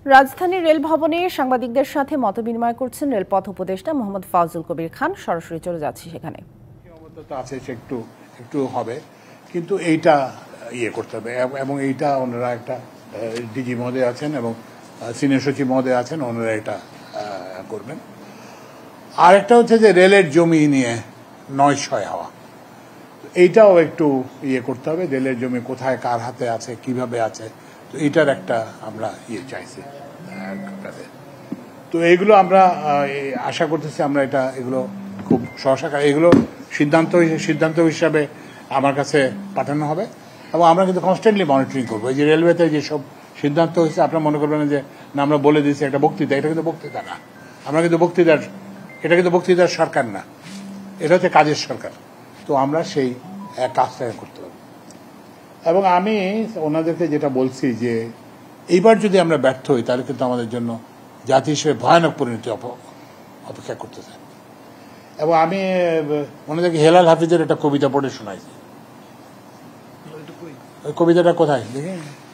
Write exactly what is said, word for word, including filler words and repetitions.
রাজধানীর রেল ভবনে সাংবাদিকদের সাথে মতবিনিময় করছেন রেলপথ উপদেষ্টা মোহাম্মদ ফাউজুল কবির খান। সরাসরি চলে যাচ্ছি সেখানে। আছে একটু একটু হবে, কিন্তু এইটা ইয়ে করতে হবে এবং এইটা ওনারা একটা ডিজি মহোদয় আছেন এবং সিনিয়র সচিব মহোদয় আছেন, ওনারা এটা করবেন। আর একটা হচ্ছে যে রেলের জমি নিয়ে নয় ছয় হওয়া, এইটাও একটু ইয়ে করতে হবে। রেলের জমি কোথায় কার হাতে আছে, কিভাবে আছে, তো এইটার একটা আমরা ইয়ে চাইছি। তো এইগুলো আমরা আশা করতেছি আমরা এটা এগুলো খুব সহসা এগুলো সিদ্ধান্ত সিদ্ধান্ত হিসাবে আমার কাছে পাঠানো হবে এবং আমরা কিন্তু কনস্ট্যান্টলি মনিটরিং করবো। এই যে রেলওয়েতে যেসব সিদ্ধান্ত হয়েছে আপনারা মনে করবেন যে না আমরা বলে দিচ্ছি একটা বক্তৃতা, এটা কিন্তু বক্তৃতা না। আমরা কিন্তু বক্তৃতার এটা কিন্তু বক্তৃতার সরকার না, এটা হচ্ছে কাজের সরকার। তো আমরা সেই কাজটা করতে হবে এবং আমি ওনাদেরকে যেটা বলছি যে এইবার যদি আমরা ব্যর্থ হই তাহলে কিন্তু আমাদের জন্য জাতি হিসেবে ভয়ানক পরিণতি অপেক্ষা করতেছে। এবং আমি ওনাদেরকে হেলাল হাফিজের একটা কবিতা পড়ে শোনাইছি। ওই কবিতাটা কোথায় দেখি।